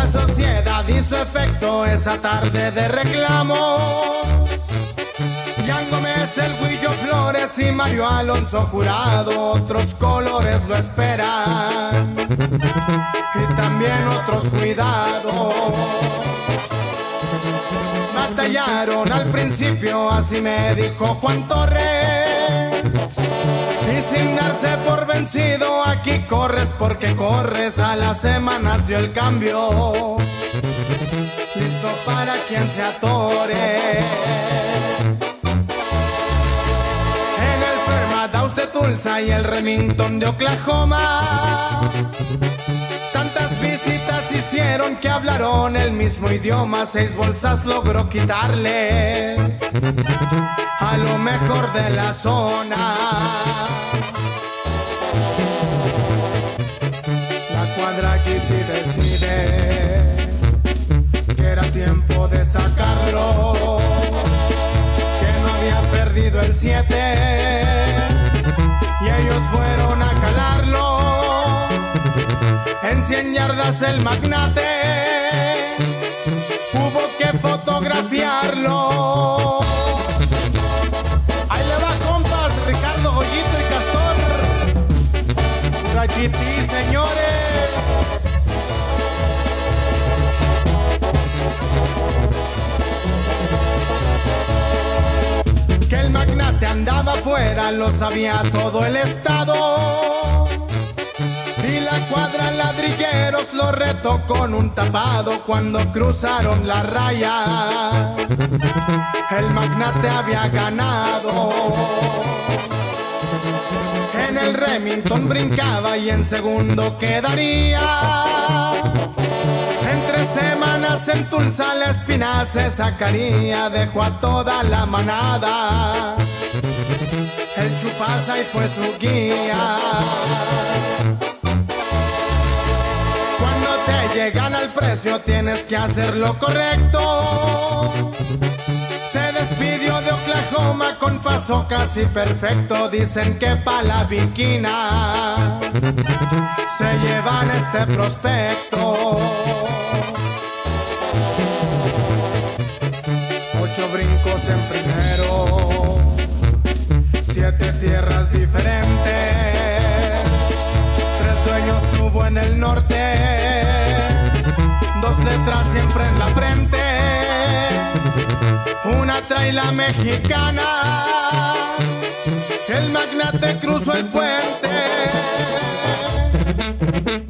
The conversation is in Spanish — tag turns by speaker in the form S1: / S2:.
S1: La sociedad hizo efecto esa tarde de reclamos. Jan Gómez, el Huillo Flores y Mario Alonso Jurado, otros colores lo esperan y también otros cuidados. Batallaron al principio, así me dijo Juan Torres, y sin darse por vencido, aquí corres porque corres. A las semanas dio el cambio, listo para quien se atore. En el Fairmont de Tulsa y el Remington de Oklahoma, tantas visitas hicieron que hablaron el mismo idioma. 6 bolsas logró quitarles a lo mejor de la zona. La cuadra Kitty decide que era tiempo de sacarlo, que no había perdido el 7, y ellos fueron a calarlo. En 100 yardas el magnate hubo que fotografiarlo. Ahí le va, compas, Ricardo, Goyito y Castor. Pura GT, señores. Que el magnate andaba afuera lo sabía todo el estado, y la cuadra ladrilleros lo retó con un tapado. Cuando cruzaron la raya, el magnate había ganado. En el Remington brincaba y en segundo quedaría. En 3 semanas en Tulsa la espina se sacaría. Dejó a toda la manada, el Chupasa y fue su guía. Cuando te llegan al precio tienes que hacer lo correcto. Se despidió de Oklahoma con paso casi perfecto. Dicen que pa' la Viquina se llevan este prospecto. 8 brincos en primero, 7 tierras diferentes, 3 dueños tuvo en el norte, 2 letras siempre en la frente, una trae la mexicana. El magnate cruzó el puente.